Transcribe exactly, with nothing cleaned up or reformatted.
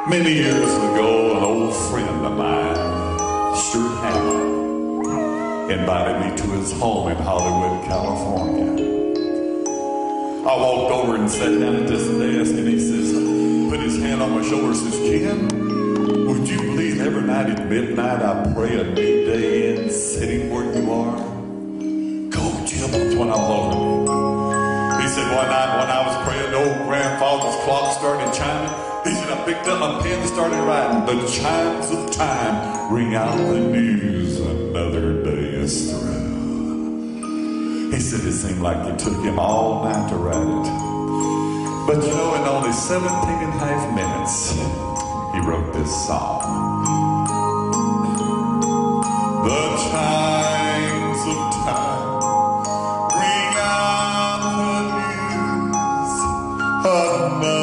Many years ago, an old friend of mine, Stuart Hammer, invited me to his home in Hollywood, California. I walked over and sat down at this desk, and he says, put his hand on my shoulder and says, Ken, would you believe every night at midnight I pray a new day in sitting where you are? Go, Jim, that's what I'm over. He said, one night when I was praying, the old grandfather's clock started chiming. He said, I picked up my pen and started writing. The chimes of time ring out the news, another day is through. He said it seemed like it took him all night to write it. But you know, in only seventeen and a half minutes, he wrote this song. The chimes of time ring out the news, another